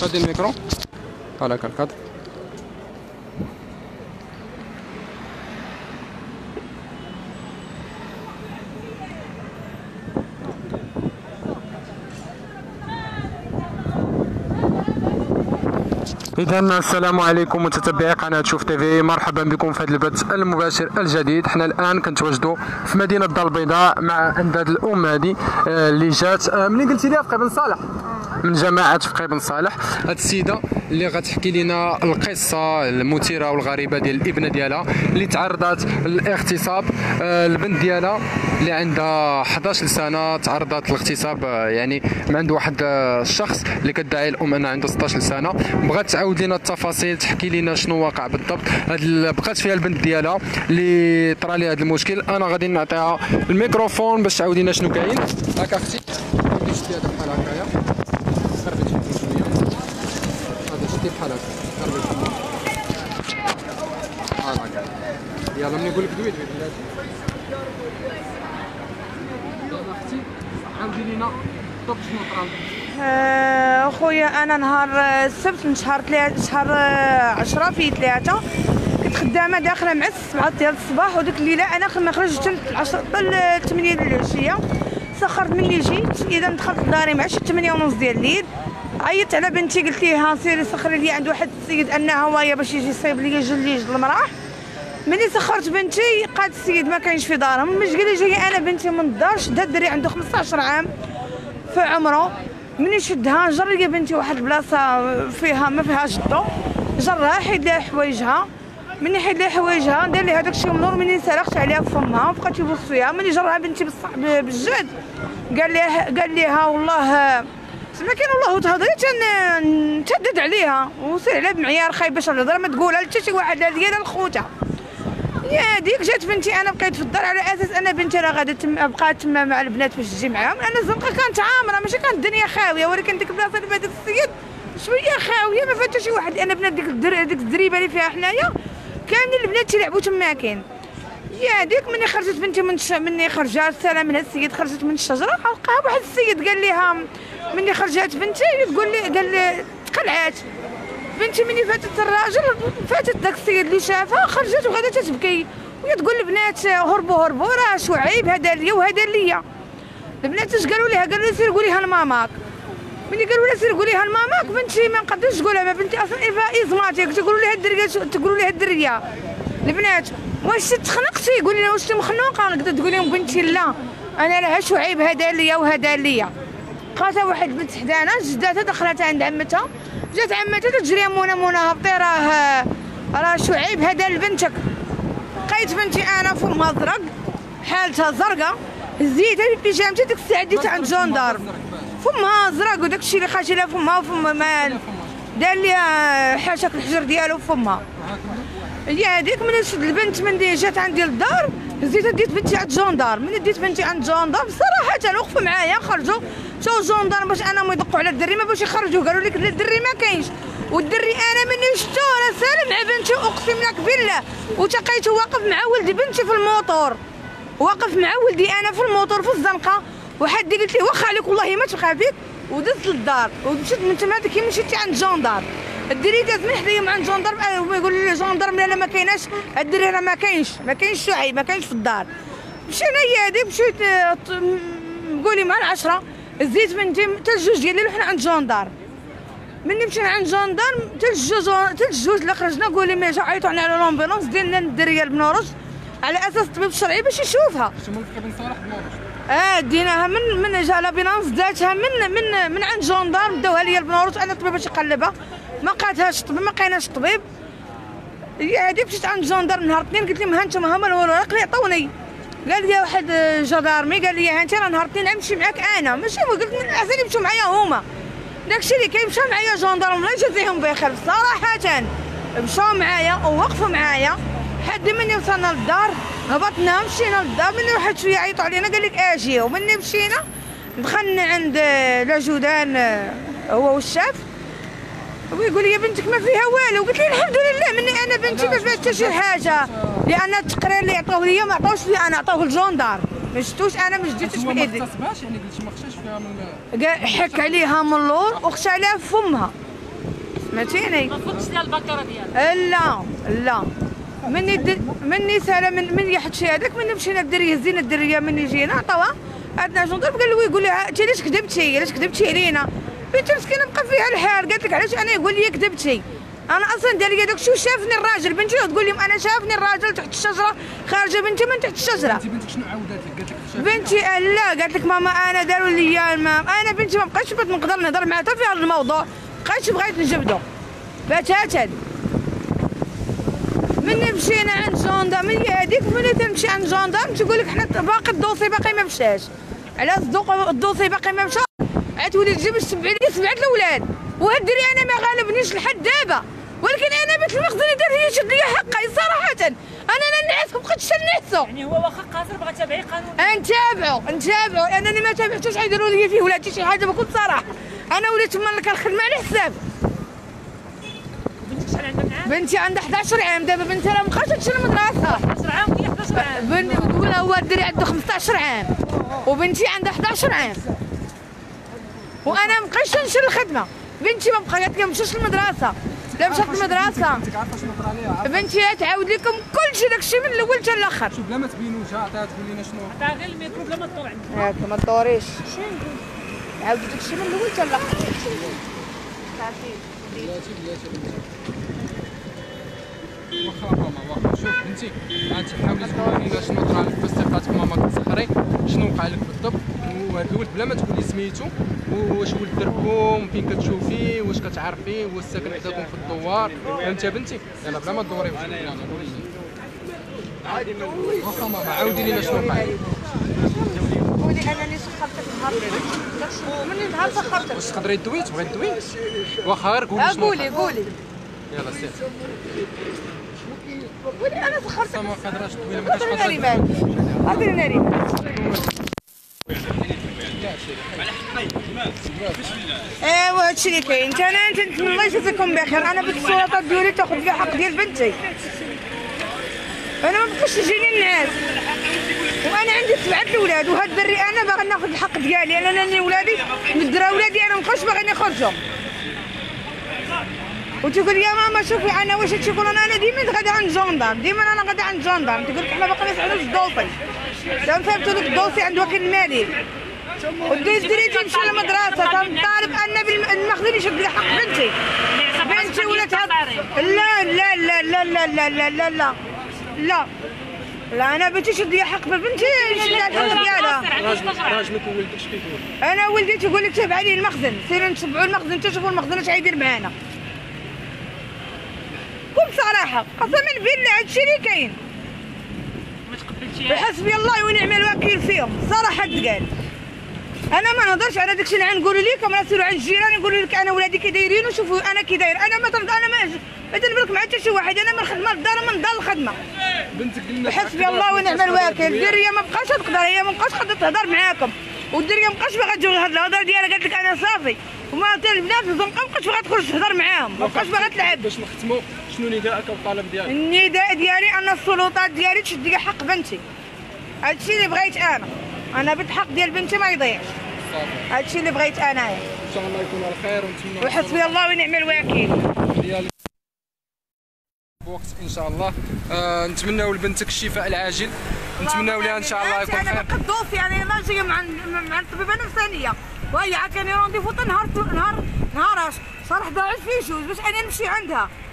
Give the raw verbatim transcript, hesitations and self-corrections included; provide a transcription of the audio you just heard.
خدي الميكرو هذاك الكادر. إذا السلام عليكم متتبعي قناة شوف تيفي، مرحبا بكم في هذا البث المباشر الجديد. حنا الآن كنتواجدوا في مدينة الدار البيضاء مع عند هذه الأم هذه اللي جات منين قلتي لي؟ فقيه بن صالح، من جماعة فقيه بن صالح. هذه السيدة اللي غتحكي لنا القصة المثيرة والغريبة ديال الابنة ديالها اللي تعرضت للاغتصاب. البنت ديالها اللي عندها أحد عشر سنة تعرضت للاغتصاب، يعني من عند واحد الشخص اللي كتدعي الأم أنها عندها ستة عشر سنة. بغات تعاود لنا التفاصيل، تحكي لنا شنو واقع بالضبط. بقات فيها البنت ديالها اللي طرا لها هذا المشكل. أنا غادي نعطيها الميكروفون باش تعاود لنا شنو كاين. هاك اختي شتي هذا بحال هكايا، قربت شويه هذا شتي بحال هكا، قربت بحال هكا. يلا ملي نقول لك دوي دوي بلاتي. يلا اختي عاودي لينا بالضبط شنو طرا. آه خويا انا نهار السبت من شهر ثلاثة شهر عشرة في ثلاثة كنت خدامه داخله مع السبعة ديال الصباح، وديك الليله انا ما خرجتش حتى الثمانية ديال العشيه. سخرت مني جيت، اذا دخلت لداري مع شي ثمانية ونص ديال الليل. عيطت على بنتي قلت لها سيري سخري لي عند واحد السيد انها هوايه باش يجي يصيب لي جليج المراح. ملي سخرت بنتي قالت السيد ما كاينش في دارهم. مش قال لي جايه انا بنتي من الدار، شدا الدري عنده خمسطاش عام في عمره. مني شدها جر لي بنتي واحد البلاصه فيها ما فيهاش الضو، جرها حيد لها حوايجها. مني حيد لها حوايجها دار لي هذاك الشيء منور. مني سرقت عليها فمها وبقات يبص فيها. مني جرها بنتي بالجد قال لها قال لها والله ما كاين والله تهضري تشدد عليها وسير عليها بمعيار خايب باش الهضره ما تقولها حتى شي واحد لا ديالها لخوتها. يا ديك جات بنتي انا بقيت في الدار على اساس ان بنتي راه غادا بقات تما مع البنات باش تجي معاهم. انا الزنقه كانت عامره ماشي كانت الدنيا خاويه، ولكن ديك البلاصه اللي هذاك السيد شويه خاويه ما فيها حتى شي واحد. انا بنات ديك الدر ديك الزريبه اللي فيها حنايا كاملين البنات تيلعبوا تماكن. يا ديك مني خرجت بنتي من الش... مني خرجات سلام من هاد السيد خرجت من الشجره لقاها واحد السيد قال لها مني خرجات بنتي تقول لي قال لي تقلعات بنتي. مني فاتت الراجل فاتت داك السيد اللي شافها خرجت وغادا تتبكي وهي تقول البنات هربوا هربوا راه شعيب هذا ليا وهذا ليا. البنات اش قالوا لها؟ قالوا لها سير قوليها لماماك. ملي قالوا لها سير قوليها لماماك بنتي ما نقدرش تقولها، ما بنتي اصلا ايفا ازماتيك. تقولوا لها الدريه تقولوا لها الدريه البنات واش تخنقتي؟ قولي لها واش مخنوقه؟ نقدر تقول لهم بنتي لا انا لها شعيب هذا ليا وهذا ليا. لقاتها واحد البنت حدانا جداتها دخلت عند عمتها، جات عمتها تجري منى منى هبطي راه راه شعيب هذا لبنتك. لقيت بنتي انا فمها زرق حالتها زرقاء، هزيتها ببيجامتي ديك الساعه ديتها عند جوندارم فمها زرق وداك الشيء اللي خاشي لها فمها وفم مال دار ليها حاشاك الحجر ديالو فمها. هي هذيك ملي شد البنت من جات عندي للدار هزيتها ديت بنتي عند جوندار. ملي ديت بنتي عند جوندار صراحه وقفوا معايا خرجوا مشاو جوندار باش انا ما يدقوا على الدري ما باش يخرجوا. قالوا لك الدري ما كاينش، والدري انا مني شفتو راه سالم مع بنتي اقسم لك بالله. وتلقيته واقف مع ولد بنتي في الموطور، واقف مع ولدي انا في الموطور في الزنقه. وحدي قلت لي واخا عليك والله ما تبقى فيك، ودزت للدار ومشيت من تما كي مشيتي عند جوندار. الدري داز من حدايا مع جوندار هما يقول لي جوندار لا ما كايناش الدري راه ما كاينش ما كاينش شعيب ما كاينش في الدار. مشينا هي هذه مشيت قولي مع العشرة زيت بنتي حتى الجوج ديال الليل وحنا عند جوندار. مني مشينا عند جوندار حتى الجوج حتى الجوج اللي خرجنا قولي ما جا عيطوا على لومبيلونس ديالنا الدريه بنورج على اساس الطبيب الشرعي باش يشوفها. اه ديناها من من جا لابيلونس داتها من من من عند جوندار داوها ليا البنورج انا الطبيب باش يقلبها ما لقاتهاش الطبيب ما لقيناش الطبيب. هي هذه مشيت عند جوندار نهار الاثنين قلت لهم ها انتم هما الوراق اللي عطوني. قال لي واحد جدارمي قال لي ها انت راه نهار الاثنين غنمشي معاك انا ماشي قلت من الاحسن يمشوا معايا هما. داكشي اللي كاين مشاو معايا جوندار الله يجازيهم بخير صراحه مشاو معايا ووقفوا معايا حد مني وصلنا للدار هبطنا مشينا للدار. مني واحد شويه عيطوا علينا قال لك اجي ومني مشينا دخلنا عند لاجودان هو والشاف ويقول لي بنتك ما فيها والو. قلت له الحمد لله مني انا بنتي ما فيها حتى شي حاجه لان التقرير اللي عطوه ليا ما عطاوش لي انا عطوه الجوندار ما شفتوش انا ما شديتوش بايدي. ما اغتصبهاش يعني قلتي ما خشاش فيها من حك عليها من اللور وخشى عليها في فمها سمعتيني؟ ما فوتش ديال الباكوره ديالك. لا لا مني در... مني سالا من من يحط هذاك مني مشينا الدريه هزينا الدريه مني جينا عطاوها عندنا جندرب قال له يقول لها انت علاش كذبتي علاش كذبتي علينا بنتي مسكينه بقى فيها الحال قالت لك علاش انا يقول لي كذبتي انا اصلا دار لي داك الشيء شافني الراجل بنتي تقول لهم انا شافني الراجل تحت الشجره خارجه بنتي من تحت الشجره. انت بنتك شنو عاودات لك قالت لك بنتي لا قالت لك ماما انا داروا لي الماء انا بنتي ما بقيتش بغيت نقدر نهضر معها حتى في هذا الموضوع بقيتش بغيت نجبدو بتاتا مني مشينا عند جوندام من هذيك ملي تمشي عند جوندام تقول لك حنا باقي الدوسي باقي ما مشاش علاش الدوسي باقي ما مشى عاد تولي تجيب السبع لي سبعه الاولاد وهاد الدري انا ما غالبنيش لحد دابا ولكن انا بنت المخزن دار هي شد لي حقي صراحه انا لا نعس ما بقيتش نعسو يعني هو واخا قاصر بغا تابعي قانون نتابعو نتابعو انني ما تابعتوش غيديروا لي فيه ولادي شي حاجه بكل صراحه انا وليت تما كنخدم على حساب. بنتك شحال عندها عام؟ بنتي عندها حداش عام دابا بنتي راه مابقاش تمشي للمدرسه حداش عام وهي حداش عام بن ولا هو الدري عنده خمسطاش عام وبنتي عندها حداش عام وانا مابقيتش نمشي للخدمه بنتي ما بقات لي مشيش للمدرسه لا مشات للمدرسه انت عارفه شنو طرا ليها بنتي تعاود لكم كلشي داكشي من الاول حتى الاخر. شوف بلا ما تبينوش عطيها تقول لنا شنو عطاها غير الميكرو بلا ما تدور عندك ياك ما تدوريش عاود داكشي من الاول حتى الاخر. بلاتي بلاتي واخا ماما واخا شوف بنتي عاد حاولي تقولي لنا شنو طرا لك باش بقات ماما كتسخري شنو وقع لك بالضبط وهاد الولد بلا ما تقولي سميتو واش ولد دربكم فين كتشوفيه واش كتعرفيه واش ساكن حداكم في الدوار فهمتي بنتي يلاه بلا ما تدوري يلاه واخا ماما عاودي لنا شنو وقع لك قولي انني سخرتك نهار مني نهار سخرتك واش تقدري تدوي تبغي تدوي واخا غير قولي شنو قولي قولي يلاه سير قولي انا سخرتك ما قادراش تدوي ما كاينش هضري ناري هضري ناري ايوا هادشي اللي كاين انا انت الله يجازيكم بخير انا بنت السلطات ديالي تاخذ فيها حق ديال بنتي انا ما بقاش تجيني الناس وانا عندي سبعه الاولاد وهاد الدري انا باغي ناخذ الحق ديالي انا لاني ولادي مدرا ولادي انا ما بقاش باغي نخرجوا وتقول يا ماما شوفي انا واش تقول انا انا ديما غادا عند جوندام ديما انا غادا عند جوندام تقول لك حنا باقي ما سالوش الدوسي تا نثبتوا لك الدوسي عند وكيل المالي وديت دري تمشي للمدرسه تنطالب ان المخزن يشد لي حق بنتي بنتي ولات لا لا لا لا لا لا لا لا لا لا لا انا بنتي شد لي حق بنتي شد لها الحق ديالها راجلك وولدك كيقول انا ولدي تيقول لك تابع لي المخزن سيروا نتبعوا المخزن تشوفوا المخزن اش غيدير معانا بكل صراحه قسما بالله هادشي اللي كاين ما تقبلتيهاش وحسبي الله ونعم الوكيل فيهم صراحه تقال انا ما نهضرش على داكشي اللي غنقولوا لكم راه سيروا عند الجيران يقولوا لك انا ولادي كي دايرين وشوفوا انا كي داير انا ما انا ما ما تنبرك مع حتى شي واحد انا من الخدمه للدار من الدار للخدمه بنتك قلنا وحسبي الله ونعم الوكيل الدريه ما بقاش تقدر هي ما بقاش قادره تهضر معاكم والدريه ما بقاش باغا تجوز هاد الهضره ديالها قالت لك انا صافي وما حتى البنات الزنقه ما بقاش باغا تخرج تهضر معاهم ما بقاش باغا تلعب. باش نختموا شنو نداءك والطلب ديالك؟ النداء ديالي ان السلطات ديالي تشد لي حق بنتي هادشي اللي بغيت انا انا بنت حق ديال بنتي ما يضيعش هادشي اللي بغيت انايا ان شاء الله يكون على خير ونتمنى وحسبي الله ونعم الوكيل ديالك بوقت ان شاء الله. آه نتمناو لبنتك الشفاء العاجل نتمناو لها ان شاء الله يكون خير. انا باقي الدوسي يعني انا جايه مع مع الطبيبه النفسانيه وهي عاكاني رونديفو نهار نهار نهار صراحه ضاعت فيه جوج باش انا نمشي عندها